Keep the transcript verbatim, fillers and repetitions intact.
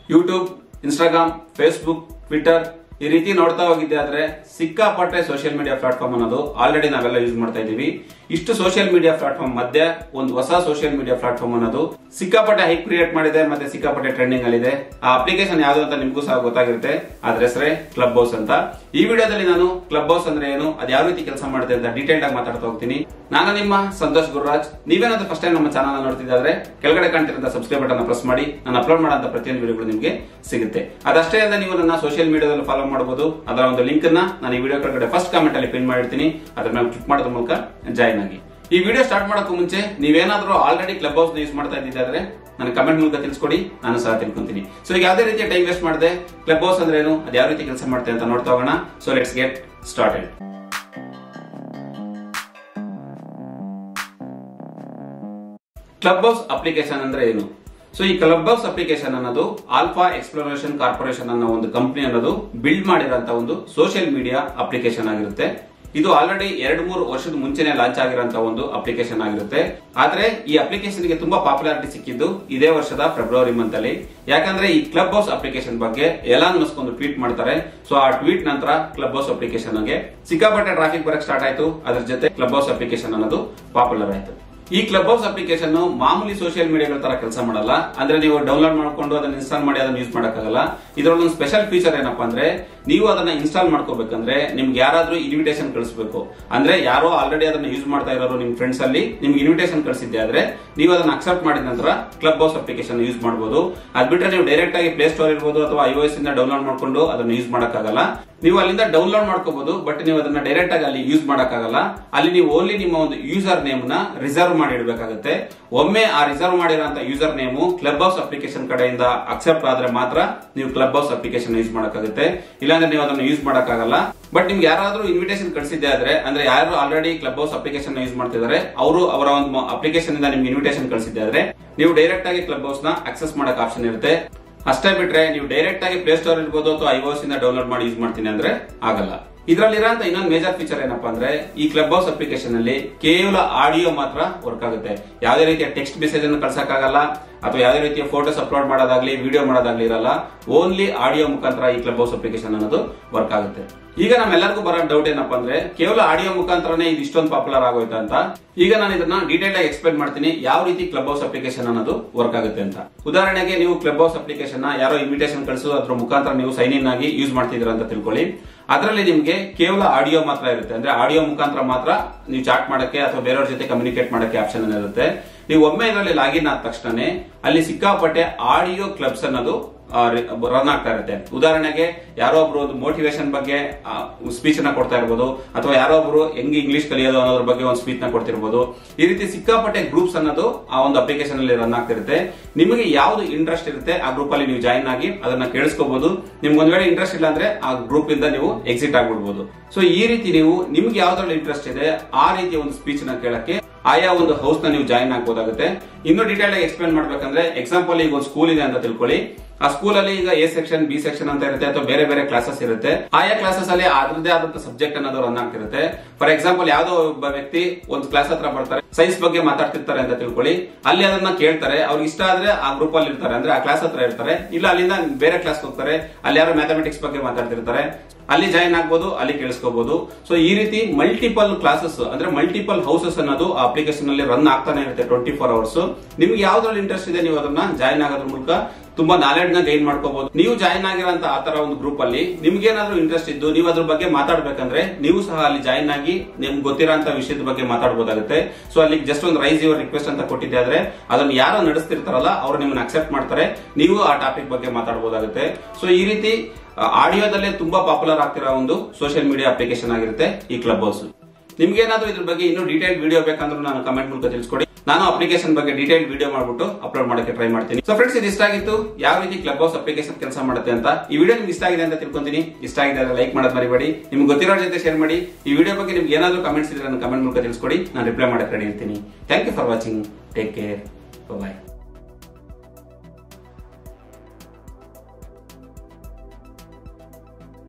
YouTube, Instagram, Facebook, Twitter ಈ ರೀತಿ ನೋಡ್ತಾ ಹೋಗಿದ್ದೆ ಆದ್ರೆ ಸಿಕ್ಕಾಪಟ್ಟೆ ಸೋಷಿಯಲ್ ಮೀಡಿಯಾ ಪ್ಲಾಟ್ಫಾರ್ಮ್ ಅನ್ನೋದು ಆಲ್ರೆಡಿ ನಾವೆಲ್ಲ ಯೂಸ್ ಮಾಡ್ತಾ ಇದೀವಿ. ಇಷ್ಟು ಸೋಷಿಯಲ್ ಮೀಡಿಯಾ ಪ್ಲಾಟ್ಫಾರ್ಮ್ ಮಧ್ಯೆ ಒಂದು ಹೊಸ ಸೋಷಿಯಲ್ ಮೀಡಿಯಾ ಪ್ಲಾಟ್ಫಾರ್ಮ್ ಅನ್ನೋದು ಸಿಕ್ಕಾಪಟ್ಟೆ ಹೈಪ್ ಕ್ರಿಯೇಟ್ ಮಾಡಿದೆ, ಮತ್ತೆ ಸಿಕ್ಕಾಪಟ್ಟೆ ಟ್ರೆಂಡಿಂಗ್ ಅಲ್ಲಿದೆ. ಆ ಅಪ್ಲಿಕೇಶನ್ ಯಾವುದು ಅಂತ ನಿಮಗೂ ಸಹ ಗೊತ್ತಾಗಿರುತ್ತೆ. ಅದ್ರ ಹೆಸರೇ ಕ್ಲಬ್ ಹೌಸ್ ಅಂತ. ಈ ವಿಡಿಯೋದಲ್ಲಿ ನಾನು ಕ್ಲಬ್ ಹೌಸ್ ಅಂದ್ರೆ ಏನು, ಅದು ಯಾವ ರೀತಿ ಕೆಲಸ ಮಾಡುತ್ತೆ ಅಂತ ಡೀಟೇಲ್ ಆಗಿ ಮಾತಾಡ್ತಾ ಹೋಗ್ತೀನಿ. ನಾನು ನಿಮ್ಮ ಸಂತೋಷ್ ಗುರುರಾಜ್. ನೀವೇನಾದ್ರೂ ಫಸ್ಟ್ ಟೈಮ್ ನಮ್ಮ ಚಾನಲ್ ನೋಡ್ತಿದ್ರೆ ಕೆಳಗಡೆ ಕಾಣ್ತಿರೋ ಸಬ್ಸ್ಕ್ರೈಬ್ ಬಟನ್ ಪ್ರೆಸ್ ಮಾಡಿ. ನಾನು ಅಪ್ಲೋಡ್ ಮಾಡೋ ಪ್ರತಿಯೊಂದು ವಿಡಿಯೋಗಳು ನಿಮಗೆ ಸಿಗುತ್ತೆ. ಅದಷ್ಟೇ ಅಲ್ಲ, ನೀವು ನನ್ನ ಸೋಷಿಯಲ್ ಮೀಡಿಯಾದಲ್ಲಿ ಫಾಲೋ ಮಾಡಬಹುದು. ಅದರ ಒಂದು ಲಿಂಕ್ ಅನ್ನ ನಾನು ಈ ವಿಡಿಯೋ ಕೆಳಗಡೆ ಫಸ್ಟ್ ಕಾಮೆಂಟ್ ಅಲ್ಲಿ ಪಿನ್ ಮಾಡಿರ್ತೀನಿ. ಅದರ ಮೇಲೆ ಕ್ಲಿಕ್ ಮಾಡೋದ್ರ ಮೂಲಕ ಜಾಯಿನ್ ಆಗಿ. ಈ ವಿಡಿಯೋ ಸ್ಟಾರ್ಟ್ ಮಾಡೋಕ್ಕೂ ಮುಂಚೆ ನೀವೇನಾದ್ರೂ ಆಲ್ರೆಡಿ ಕ್ಲಬ್ ಹೌಸ್ ಯೂಸ್ ಮಾಡ್ತಾ ಇದ್ದಿದ್ರೆ ನನ್ನ ಕಮೆಂಟ್ ಮೂಲಕ ತಿಳಿಸ್ಕೊಡಿ, ನಾನು ಸಹ ತಿಳ್ಕೊಂತೀನಿ. ಸೊ ಈಗ ಯಾವುದೇ ರೀತಿಯ ಟೈಮ್ ವೇಸ್ಟ್ ಮಾಡದೆ ಕ್ಲಬ್ ಹೌಸ್ ಅಂದ್ರೆ ಏನು, ಅದು ಯಾವ ರೀತಿ ಕೆಲಸ ಮಾಡುತ್ತೆ ಅಂತ ನೋಡ್ತಾ ಹೋಗೋಣ. So let's get started. Clubhouse application ಅಂದ್ರೆ ಏನು? ಸೊ ಈ ಕ್ಲಬ್ ಹೌಸ್ ಅಪ್ಲಿಕೇಶನ್ ಅನ್ನೋದು ಆಲ್ಫಾ ಎಕ್ಸ್ಪ್ಲೋರೇಷನ್ ಕಾರ್ಪೊರೇಷನ್ ಅನ್ನೋ ಒಂದು ಕಂಪನಿ ಅನ್ನೋದು ಬಿಲ್ಡ್ ಮಾಡಿರೋಂತ ಒಂದು ಸೋಷಿಯಲ್ ಮೀಡಿಯಾ ಅಪ್ಲಿಕೇಶನ್ ಆಗಿರುತ್ತೆ. ಇದು ಆಲ್ರೆಡಿ ಎರಡು ಮೂರು ವರ್ಷದ ಮುಂಚೆನೆ ಲಾಂಚ್ ಆಗಿರುವಂತಹ ಒಂದು ಅಪ್ಲಿಕೇಶನ್ ಆಗಿರುತ್ತೆ. ಆದ್ರೆ ಈ ಅಪ್ಲಿಕೇಶನ್ ಗೆ ತುಂಬಾ ಪಾಪ್ಯುಲಾರಿಟಿ ಸಿಕ್ಕಿದ್ದು ಇದೇ ವರ್ಷದ ಫೆಬ್ರವರಿ ಮಂತ್ ಅಲ್ಲಿ. ಯಾಕಂದ್ರೆ ಈ ಕ್ಲಬ್ ಹೌಸ್ ಅಪ್ಲಿಕೇಶನ್ ಬಗ್ಗೆ ಎಲಾನ್ ಮಸ್ಕ್ ಒಂದು ಟ್ವೀಟ್ ಮಾಡ್ತಾರೆ. ಸೊ ಆ ಟ್ವೀಟ್ ನಂತರ ಕ್ಲಬ್ ಹೌಸ್ ಅಪ್ಲಿಕೇಶನ್ ಗೆ ಸಿಕ್ಕಾಪಟ್ಟೆ ಟ್ರಾಫಿಕ್ ಬರಕ್ ಸ್ಟಾರ್ಟ್ ಆಯ್ತು. ಅದ್ರ ಜೊತೆ ಕ್ಲಬ್ ಹೌಸ್ ಅಪ್ಲಿಕೇಶನ್ ಅನ್ನೋದು ಪಾಪ್ಯುಲರ್ ಆಯ್ತು. ಈ ಕ್ಲಬ್ ಹೌಸ್ ಅಪ್ಲಿಕೇಶನ್ ಮಾಮೂಲಿ ಸೋಷಿಯಲ್ ಮೀಡಿಯಾಗಳ ತರ ಕೆಲಸ ಮಾಡಲ್ಲ. ಅಂದ್ರೆ ನೀವು ಡೌನ್ಲೋಡ್ ಮಾಡ್ಕೊಂಡು ಅದನ್ನ ಇನ್ಸ್ಟಾಲ್ ಮಾಡಿ ಅದನ್ನ ಯೂಸ್ ಮಾಡಕ್ಕಾಗಲ್ಲ. ಇದರಲ್ಲಿ ಒಂದು ಸ್ಪೆಷಲ್ ಫೀಚರ್ ಏನಪ್ಪಾ ಅಂದ್ರೆ, ನೀವು ಅದನ್ನ ಇನ್ಸ್ಟಾಲ್ ಮಾಡ್ಕೋಬೇಕಂದ್ರೆ ನಿಮ್ಗೆ ಯಾರಾದ್ರೂ ಇನ್ವಿಟೇಷನ್ ಕಳಿಸಬೇಕು. ಅಂದ್ರೆ ಯಾರೋ ಆಲ್ರೆಡಿ ಅದನ್ನ ಯೂಸ್ ಮಾಡ್ತಾ ಇರೋರು ನಿಮ್ ಫ್ರೆಂಡ್ಸ್ ಅಲ್ಲಿ ನಿಮ್ಗೆ ಇನ್ವಿಟೇಷನ್ ಕಳಿಸಿದ್ದೆ ಆದ್ರೆ ನೀವು ಅದನ್ನ ಅಕ್ಸೆಪ್ಟ್ ಮಾಡಿದ ನಂತರ ಕ್ಲಬ್ ಹೌಸ್ ಅಪ್ಲಿಕೇಶನ್ ಯೂಸ್ ಮಾಡಬಹುದು. ಅದ್ ಬಿಟ್ರೆ ನೀವು ಡೈರೆಕ್ಟ್ ಆಗಿ ಪ್ಲೇ ಸ್ಟೋರ್ ಇರ್ಬೋದು ಅಥವಾ ಐಒಎಸ್ ಇಂದ ಡೌನ್ಲೋಡ್ ಮಾಡ್ಕೊಂಡು ಅದನ್ನ ಯೂಸ್ ಮಾಡಕ್ಕಾಗಲ್ಲ. ನೀವು ಅಲ್ಲಿಂದ ಡೌನ್ಲೋಡ್ ಮಾಡ್ಕೋಬಹುದು, ಬಟ್ ನೀವು ಅದನ್ನ ಡೈರೆಕ್ಟ್ ಆಗಿ ಅಲ್ಲಿ ಯೂಸ್ ಮಾಡಕ್ಕಾಗಲ್ಲ. ಅಲ್ಲಿ ನೀವು ಓನ್ಲಿ ನಿಮ್ಮ ಒಂದು ಯೂಸರ್ ನೇಮ್ ನ ರಿಸರ್ವ್ ಮಾಡಿ ಇಡಬೇಕಾಗುತ್ತೆ. ಒಮ್ಮೆ ಆ ರಿಸರ್ವ್ ಮಾಡಿರೋಂತ user name Clubhouse application ಕಡೆಯಿಂದ ಅಕ್ಸೆಪ್ಟ್ ಆದ್ರೆ ಮಾತ್ರ ನೀವು ಕ್ಲಬ್ ಹೌಸ್ ಅಪ್ಲಿಕೇಶನ್ ಯೂಸ್ ಮಾಡಕ್ಕಾಗುತ್ತೆ. ಇಲ್ಲಾಂದ್ರೆ ನೀವು ಅದನ್ನ ಯೂಸ್ ಮಾಡಕ್ಕಾಗಲ್ಲ. ಬಟ್ ನಿಮ್ಗೆ ಯಾರಾದ್ರೂ ಇನ್ವಿಟೇಷನ್ ಕಳಿಸಿದ್ದೆ ಆದ್ರೆ, ಅಂದ್ರೆ ಯಾರು already Clubhouse application use ಮಾಡ್ತಿದ್ದಾರೆ ಅವರು ಅವರ ಒಂದು ಅಪ್ಲಿಕೇಶನ್ ಇಂದ ನಿಮ್ಗೆ ಇನ್ವಿಟೇಷನ್ ಕಳಿಸಿದ್ದೆ ಆದ್ರೆ ನೀವು ಡೈರೆಕ್ಟ್ ಆಗಿ ಕ್ಲಬ್ ಹೌಸ್ ನ ಆಕ್ಸೆಸ್ ಮಾಡಕ್ ಆಪ್ಷನ್ ಇರುತ್ತೆ. ಅಷ್ಟೇ ಬಿಟ್ರೆ ನೀವು ಡೈರೆಕ್ಟ್ ಆಗಿ ಪ್ಲೇ ಸ್ಟೋರ್ ಇರ್ಬೋದು ಅಥವಾ ಐಒಎಸ್ ಇಂದ ಡೌನ್ಲೋಡ್ ಮಾಡಿ ಯೂಸ್ ಮಾಡ್ತೀನಿ ಅಂದ್ರೆ ಆಗಲ್ಲ. ಇದರಲ್ಲಿರೋಂತ ಇನ್ನೊಂದು ಮೇಜರ್ ಫೀಚರ್ ಏನಪ್ಪಾ ಅಂದ್ರೆ, ಈ ಕ್ಲಬ್ ಹೌಸ್ ಅಪ್ಲಿಕೇಶನ್ ಅಲ್ಲಿ ಕೇವಲ ಆಡಿಯೋ ಮಾತ್ರ ವರ್ಕ್ ಆಗುತ್ತೆ. ಯಾವುದೇ ರೀತಿಯ ಟೆಕ್ಸ್ಟ್ ಮೆಸೇಜ್ ಅನ್ನು ಕಳ್ಸಕ್ಕಾಗಲ್ಲ ಅಥವಾ ಯಾವುದೇ ರೀತಿಯ ಫೋಟೋಸ್ ಅಪ್ಲೋಡ್ ಮಾಡೋದಾಗ್ಲಿ ವಿಡಿಯೋ ಮಾಡೋದಾಗ್ಲಿ ಇರಲ್ಲ. ಓನ್ಲಿ ಆಡಿಯೋ ಮುಖಾಂತರ ಈ ಕ್ಲಬ್ ಹೌಸ್ ಅಪ್ಲಿಕೇಶನ್ ಅನ್ನೋದು ವರ್ಕ್ ಆಗುತ್ತೆ. ಈಗ ನಮ್ಮೆಲ್ಲರಿಗೂ ಬರೋ ಡೌಟ್ ಏನಪ್ಪಾ ಅಂದ್ರೆ, ಕೇವಲ ಆಡಿಯೋ ಮುಖಾಂತರನೇ ಇದು ಇಷ್ಟೊಂದು ಪಾಪ್ಯುಲರ್ ಆಗೋಯ್ತು ಅಂತ. ಈಗ ನಾನು ಇದನ್ನ ಡೀಟೇಲ್ ಆಗಿ ಎಕ್ಸ್ಪ್ಲೇನ್ ಮಾಡ್ತೀನಿ ಯಾವ ರೀತಿ ಕ್ಲಬ್ ಹೌಸ್ ಅಪ್ಲಿಕೇಶನ್ ಅನ್ನೋದು ವರ್ಕ್ ಆಗುತ್ತೆ ಅಂತ. ಉದಾಹರಣೆಗೆ ನೀವು ಕ್ಲಬ್ ಹೌಸ್ ಅಪ್ಲಿಕೇಶನ್ ನ ಯಾರೋ ಇನ್ವಿಟೇಷನ್ ಕಳಿಸೋ ಅದ್ರ ಮುಖಾಂತರ ನೀವು ಸೈನ್ ಇನ್ ಆಗಿ ಯೂಸ್ ಮಾಡ್ತಿದ್ದೀರಾ ಅಂತ ತಿಳ್ಕೊಳ್ಳಿ. ಅದರಲ್ಲಿ ನಿಮ್ಗೆ ಕೇವಲ ಆಡಿಯೋ ಮಾತ್ರ ಇರುತ್ತೆ. ಅಂದ್ರೆ ಆಡಿಯೋ ಮುಖಾಂತರ ಮಾತ್ರ ನೀವು ಚಾಟ್ ಮಾಡಕ್ಕೆ ಅಥವಾ ಬೇರೆಯವ್ರ ಜೊತೆ ಕಮ್ಯುನಿಕೇಟ್ ಮಾಡಕ್ಕೆ ಆಪ್ಷನ್ ಇರುತ್ತೆ. ನೀವು ಒಮ್ಮೆ ಇದರಲ್ಲಿ ಲಾಗಿನ್ ಆದ ತಕ್ಷಣ ಅಲ್ಲಿ ಸಿಕ್ಕಾಪಟ್ಟೆ ಆಡಿಯೋ ಕ್ಲಬ್ಸ್ ಅನ್ನೋದು ರನ್ ಆಗ್ತಾ ಇರುತ್ತೆ. ಉದಾಹರಣೆಗೆ ಯಾರೋ ಒಬ್ರು ಒಂದು ಮೋಟಿವೇಶನ್ ಬಗ್ಗೆ ಸ್ಪೀಚ್ ನ ಕೊಡ್ತಾ ಇರ್ಬೋದು, ಅಥವಾ ಯಾರೋ ಒಬ್ರು ಹೆಂಗ್ ಇಂಗ್ಲಿಷ್ ಕಲಿಯೋದು ಅನ್ನೋದ್ರ ಬಗ್ಗೆ ಒಂದು ಸ್ಪೀಚ್ ನ ಕೊಡ್ತಿರ್ಬೋದು. ಈ ರೀತಿ ಸಿಕ್ಕಾಪಟ್ಟೆ ಗ್ರೂಪ್ಸ್ ಅನ್ನೋದು ಆ ಒಂದು ಅಪ್ಲಿಕೇಶನ್ ಅಲ್ಲಿ ರನ್ ಆಗ್ತಿರುತ್ತೆ. ನಿಮಗೆ ಯಾವ್ದು ಇಂಟ್ರೆಸ್ಟ್ ಇರುತ್ತೆ ಆ ಗ್ರೂಪ್ ಅಲ್ಲಿ ನೀವು ಜಾಯಿನ್ ಆಗಿ ಅದನ್ನ ಕೇಳಿಸ್ಕೋಬಹುದು. ನಿಮ್ಗೆ ಒಂದ್ ವೇಳೆ ಇಂಟ್ರೆಸ್ಟ್ ಇಲ್ಲ ಅಂದ್ರೆ ಆ ಗ್ರೂಪ್ ಇಂದ ನೀವು ಎಕ್ಸಿಟ್ ಆಗ್ಬಿಡ್ಬೋದು. ಸೊ ಈ ರೀತಿ ನೀವು ನಿಮ್ಗೆ ಯಾವ್ದ್ರಲ್ಲಿ ಇಂಟ್ರೆಸ್ಟ್ ಇದೆ ಆ ರೀತಿಯ ಒಂದು ಸ್ಪೀಚ್ ನ ಕೇಳಕ್ಕೆ ಆಯಾ ಒಂದು ಹೌಸ್ ನ ನೀವು ಜಾಯಿನ್ ಆಗಬಹುದಾಗುತ್ತೆ. ಇನ್ನು ಡೀಟೇಲ್ ಆಗಿ ಎಕ್ಸ್ಪ್ಲೇನ್ ಮಾಡ್ಬೇಕಂದ್ರೆ, ಎಕ್ಸಾಂಪಲ್ ಈಗ ಒಂದು ಸ್ಕೂಲ್ ಇದೆ ಅಂತ ತಿಳ್ಕೊಳ್ಳಿ. ಆ ಸ್ಕೂಲ್ ಅಲ್ಲಿ ಈಗ ಎ ಸೆಕ್ಷನ್, ಬಿ ಸೆಕ್ಷನ್ ಅಂತ ಇರುತ್ತೆ ಅಥವಾ ಬೇರೆ ಬೇರೆ ಕ್ಲಾಸಸ್ ಇರುತ್ತೆ. ಆಯಾ ಕ್ಲಾಸಸ್ ಅಲ್ಲಿ ಅದರದೇ ಆದಂತ ಸಬ್ಜೆಕ್ಟ್ ಅನ್ನೋದು ರನ್ ಆಗ್ತಿರುತ್ತೆ. ಫಾರ್ ಎಕ್ಸಾಂಪಲ್ ಯಾವ್ದೋ ಒಬ್ಬ ವ್ಯಕ್ತಿ ಒಂದು ಕ್ಲಾಸ್ ಹತ್ರ ಬರ್ತಾರೆ, ಸೈನ್ಸ್ ಬಗ್ಗೆ ಮಾತಾಡ್ತಿರ್ತಾರೆ ಅಂತ ತಿಳ್ಕೊಳ್ಳಿ. ಅಲ್ಲಿ ಅದನ್ನ ಕೇಳ್ತಾರೆ, ಅವ್ರಿಗೆ ಇಷ್ಟ ಆದ್ರೆ ಆ ಗ್ರೂಪ್ ಅಲ್ಲಿ ಇರ್ತಾರೆ, ಅಂದ್ರೆ ಆ ಕ್ಲಾಸ್ ಹತ್ರ ಇರ್ತಾರೆ. ಇಲ್ಲ ಅಲ್ಲಿಂದ ಬೇರೆ ಕ್ಲಾಸ್ ಹೋಗ್ತಾರೆ, ಅಲ್ಲಿ ಯಾರೋ ಮ್ಯಾಥಮೆಟಿಕ್ಸ್ ಬಗ್ಗೆ ಮಾತಾಡ್ತಿರ್ತಾರೆ, ಅಲ್ಲಿ ಜಾಯಿನ್ ಆಗ್ಬೋದು, ಅಲ್ಲಿ ಕೇಳಿಸ್ಕೋಬಹುದು. ಸೊ ಈ ರೀತಿ ಮಲ್ಟಿಪಲ್ ಕ್ಲಾಸಸ್ ಅಂದ್ರೆ ಮಲ್ಟಿಪಲ್ ಹೌಸಸ್ ಅನ್ನೋದು ಆ ಅಪ್ಲಿಕೇಶನ್ ಅಲ್ಲಿ ರನ್ ಆಗ್ತಾನೆ ಇರುತ್ತೆ ಟ್ವೆಂಟಿ ಫೋರ್ ಅವರ್ಸ್. ನಿಮ್ಗೆ ಯಾವ್ದ್ರಲ್ಲಿ ಇಂಟ್ರೆಸ್ಟ್ ಇದೆ ನೀವು ಅದನ್ನ ಜಾಯಿನ್ ಆಗೋದ್ರ ಮೂಲಕ ತುಂಬಾ ನಾಲೆಡ್ಜ್ ನ ಗೈನ್ ಮಾಡ್ಕೋಬಹುದು. ನೀವು ಜಾಯಿನ್ ಆಗಿರೋಂತ ಆ ತರ ಒಂದು ಗ್ರೂಪ್ ಅಲ್ಲಿ ನಿಮ್ಗೆ ಏನಾದ್ರೂ ಇಂಟ್ರೆಸ್ಟ್ ಇದ್ದು ನೀವು ಅದ್ರ ಬಗ್ಗೆ ಮಾತಾಡ್ಬೇಕಂದ್ರೆ ನೀವು ಸಹ ಅಲ್ಲಿ ಜಾಯಿನ್ ಆಗಿ ನಿಮ್ಗೆ ಗೊತ್ತಿರೋಂತ ವಿಷಯದ ಬಗ್ಗೆ ಮಾತಾಡಬಹುದಾಗುತ್ತೆ. ಸೊ ಅಲ್ಲಿ ಜಸ್ಟ್ ಒಂದು ರೈಸ್ ಯುವರ್ ರಿಕ್ವೆಸ್ಟ್ ಅಂತ ಕೊಟ್ಟಿದ್ದೆ ಆದ್ರೆ ಅದನ್ನ ಯಾರು ನಡೆಸ್ತಿರ್ತಾರಲ್ಲ ಅವ್ರು ನಿಮ್ಮನ್ನ ಅಕ್ಸೆಪ್ಟ್ ಮಾಡ್ತಾರೆ, ನೀವು ಆ ಟಾಪಿಕ್ ಬಗ್ಗೆ ಮಾತಾಡಬಹುದಾಗುತ್ತೆ. ಸೊ ಈ ರೀತಿ ಆಡಿಯೋದಲ್ಲೇ ತುಂಬಾ ಪಾಪ್ಯುಲರ್ ಆಗ್ತಿರೋ ಒಂದು ಸೋಷಿಯಲ್ ಮೀಡಿಯಾ ಅಪ್ಲಿಕೇಶನ್ ಆಗಿರುತ್ತೆ ಈ ಕ್ಲಬ್ ಹೌಸ್. ನಿಮ್ಗೆ ಏನಾದ್ರೂ ಇದ್ರ ಬಗ್ಗೆ ಇನ್ನೂ ಡೀಟೇಲ್ ವಿಡಿಯೋ ಬೇಕಂದ್ರೂ ನಾನು ಕಮೆಂಟ್ ಮೂಲಕ ತಿಳಿಸ್ಕೊಡಿ. ನಾನು ಅಪ್ಲಿಕೇಶನ್ ಬಗ್ಗೆ ಡೀಟೇಲ್ ವಿಡಿಯೋ ಮಾಡ್ಬಿಟ್ಟು ಅಪ್ಲೋಡ್ ಮಾಡಕ್ಕೆ ಟ್ರೈ ಮಾಡ್ತೀನಿ. ಸೊ ಫ್ರೆಂಡ್ಸ್, ಇದು ಇಷ್ಟ ಆಗಿತ್ತು ಯಾವ ರೀತಿ ಕ್ಲಬ್ ಹೌಸ್ ಅಪ್ಲಿಕೇಶನ್ ಕೆಲಸ ಮಾಡುತ್ತೆ ಅಂತ. ಈ ವಿಡಿಯೋ ನಿಮ್ಗೆ ಇಷ್ಟ ಆಗಿದೆ ಅಂತ ತಿಳ್ಕೊಂತೀನಿ. ಇಷ್ಟ ಆಗಿದೆ ಅಂದ್ರೆ ಲೈಕ್ ಮಾಡೋದು ಮರಿಬೇಡಿ. ನಿಮ್ಗೆ ಗೊತ್ತಿರೋ ಜೊತೆ ಶೇರ್ ಮಾಡಿ. ಈ ವಿಡಿಯೋ ಬಗ್ಗೆ ನಿಮ್ಗೆ ಏನಾದ್ರೂ ಕಮೆಂಟ್ಸ್ ಇದ್ರೆ ನನ್ನ ಕಮೆಂಟ್ ಮೂಲಕ ತಿಳಿಸ್ಕೊಡಿ. ನಾನು ರಿಪ್ಲೈ ಮಾಡಕ್ಕೆ ರೆಡಿ ಇರ್ತೀನಿ. Thank you for watching. Take care. Bye.